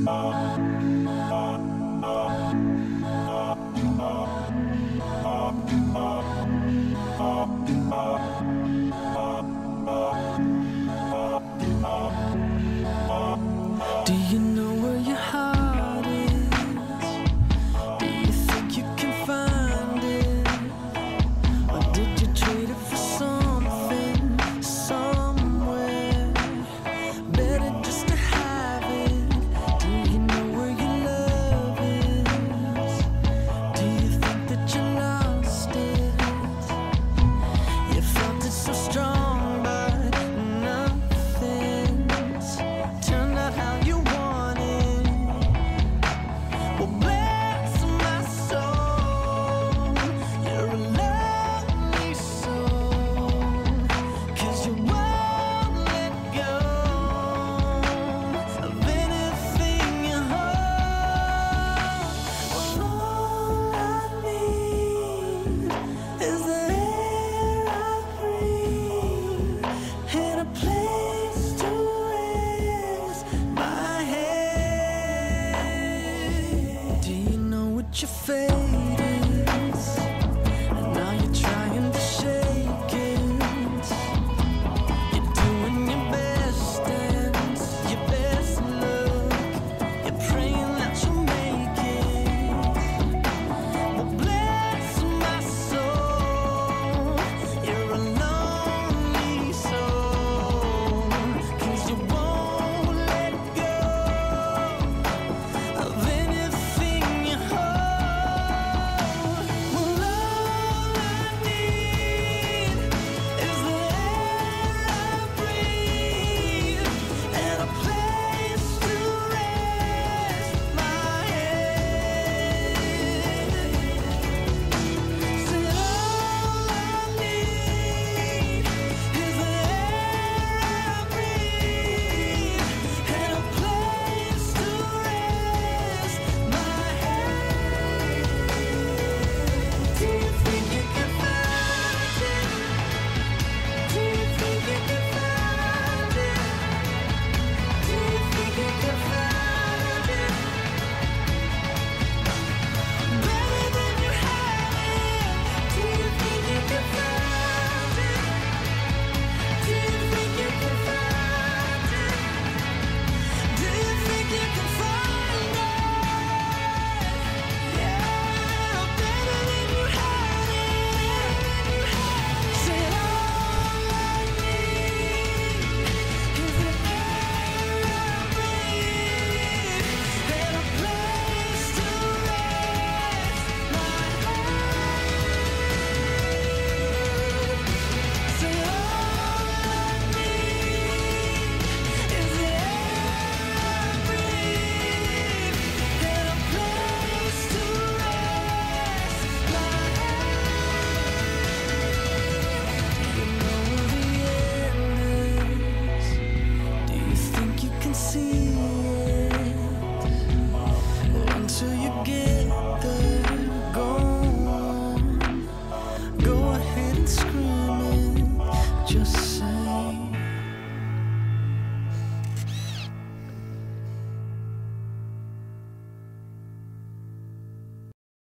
Do you know where your heart is? Do you think you can find it? Or did you trade it for something, somewhere better just to have it? Do you know where your love is? Do you think that you lost it? You felt it so strong, but nothing's turned out how you wanted. Well, bless my soul, you're a lonely soul, 'cause you won't let go of anything you hold. Well, all I need is the air I breathe and a place to rest my head. Do you know what you face?